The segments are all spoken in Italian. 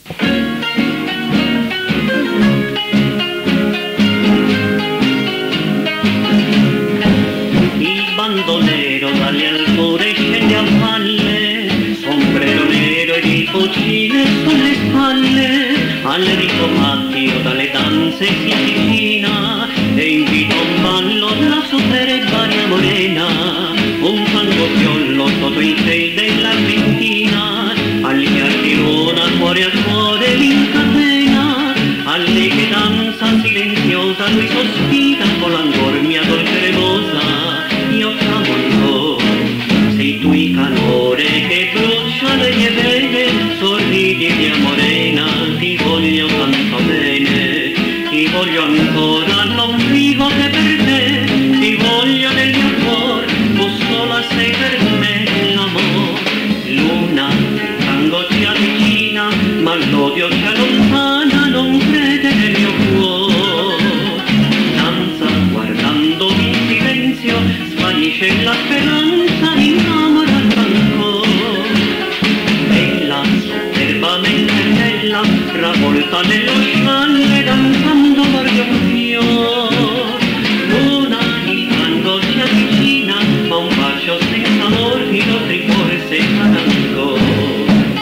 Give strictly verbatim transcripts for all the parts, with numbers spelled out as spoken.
Il bandolero dalle alture scende a valle, sombrero nero e di fucile sulle spalle, al rito patio dalle danze si avvicina e invita un ballo la superbaria morena, un fango fiollo sotto il ciel dell'Argentina, agli archi luna cuore a cuore l'incatena, a lei che danza silenziosa lui sospira con l'angor mia dolce remosa, io t'amo ancora, sei tu il calore che brucia le mie vene, sorridi mia morena, ti voglio tanto bene, ti voglio ancora, non vivo che per te, ti voglio nel mio cuore, tu sola sei per me l'amore. Luna, il tango ci avvicina, ma l'odio ci allontana, non crede nel mio cuore. Danza guardandomi in silenzio, svanisce la speranza, innamorata ancora. Bella, superbamente bella, travolta nello scialle, danzando guarda un fiore. Luna, il tango ci avvicina, ma un bacio senza amor i nostri cuori seccano ancora.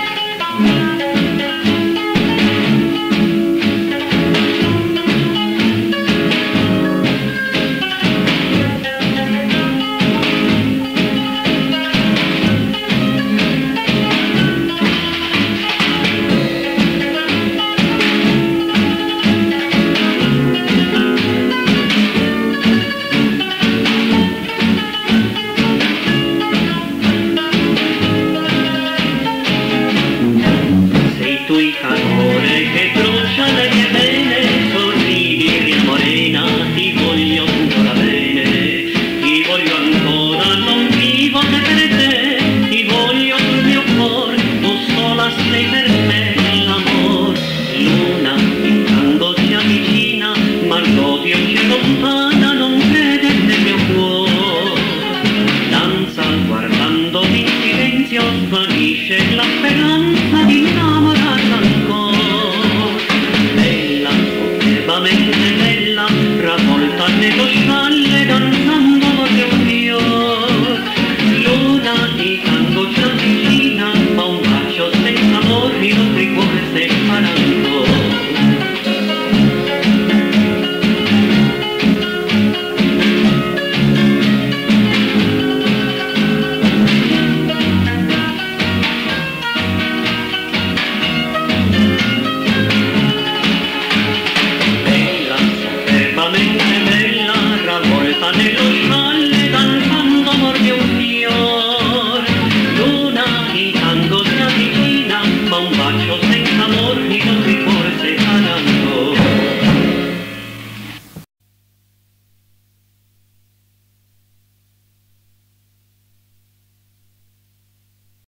Tu il calore che brucia le mie vene, sorridi mia morena, ti voglio ancora bene, ti voglio ancora